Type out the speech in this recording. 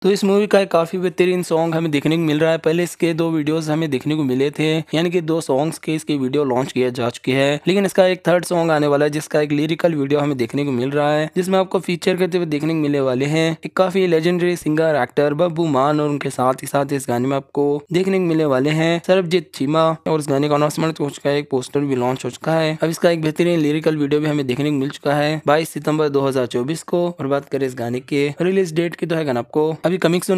तो इस मूवी का एक काफी बेहतरीन सॉन्ग हमें देखने को मिल रहा है। पहले इसके 2 वीडियोस हमें देखने को मिले थे, यानी कि 2 सॉन्ग्स के इसके वीडियो लॉन्च किया जा चुके हैं, लेकिन इसका एक थर्ड सॉन्ग आने वाला है जिसका एक लिरिकल वीडियो हमें देखने को मिल रहा है, जिसमें आपको फीचर करते हुए देखने को मिलने वाले हैं एक काफी लेजेंडरी सिंगर एक्टर बब्बू मान, और उनके साथ ही साथ इस गाने में आपको देखने को मिलने वाले हैं सरबजीत चीमा। और इस गाने का अनाउंसमेंट हो चुका है, एक पोस्टर भी लॉन्च हो चुका है। अब इसका एक बेहतरीन लिरिकल वीडियो भी हमें देखने को मिल चुका है 22 सितंबर 2024 को। और बात करें इस गाने के रिलीज डेट की तो है गाना आपको अभी कमिंग